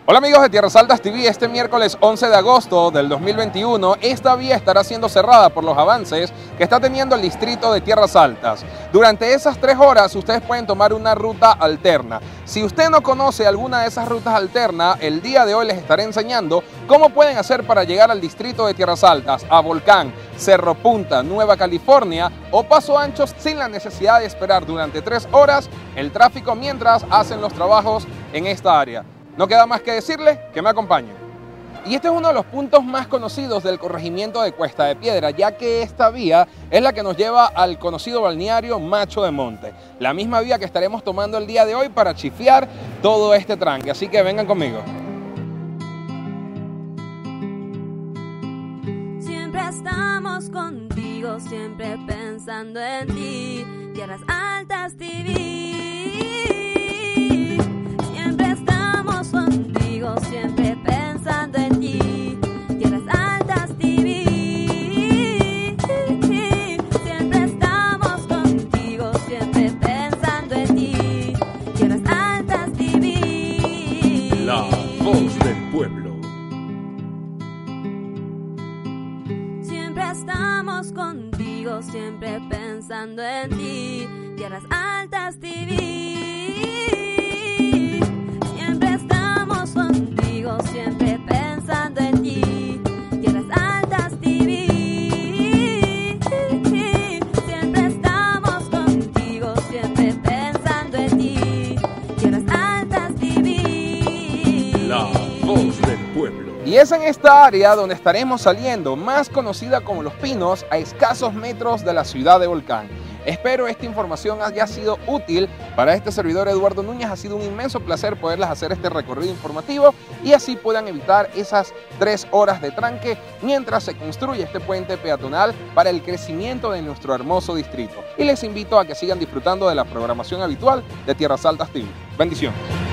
Hola amigos de Tierras Altas TV, este miércoles 11 de agosto del 2021 esta vía estará siendo cerrada por los avances que está teniendo el distrito de Tierras Altas. Durante esas 3 horas ustedes pueden tomar una ruta alterna. Si usted no conoce alguna de esas rutas alternas, el día de hoy les estaré enseñando cómo pueden hacer para llegar al distrito de Tierras Altas, a Volcán, Cerro Punta, Nueva California o Paso Ancho sin la necesidad de esperar durante 3 horas el tráfico mientras hacen los trabajos en esta área. No queda más que decirles que me acompañen. Y este es uno de los puntos más conocidos del corregimiento de Cuesta de Piedra, ya que esta vía es la que nos lleva al conocido balneario Macho de Monte. La misma vía que estaremos tomando el día de hoy para chifiar todo este tranque, así que vengan conmigo. Siempre estamos contigo, siempre pensando en ti. Tierras Altas TV. Siempre pensando en ti, Tierras Altas TV. Siempre estamos contigo, siempre pensando en ti, Tierras Altas TV. La voz del pueblo. Siempre estamos contigo, siempre pensando en ti, Tierras Altas TV. Siempre pensando en ti, Tierras Altas TV. Siempre estamos contigo, siempre pensando en ti, Tierras Altas TV. La voz del pueblo. Y es en esta área donde estaremos saliendo, más conocida como Los Pinos, a escasos metros de la ciudad de Volcán. Espero esta información haya sido útil para este servidor Eduardo Núñez. Ha sido un inmenso placer poderles hacer este recorrido informativo y así puedan evitar esas 3 horas de tranque mientras se construye este puente peatonal para el crecimiento de nuestro hermoso distrito. Y les invito a que sigan disfrutando de la programación habitual de Tierras Altas TV. Bendiciones.